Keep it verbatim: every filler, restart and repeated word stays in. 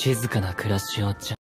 静かな暮らしをちゃ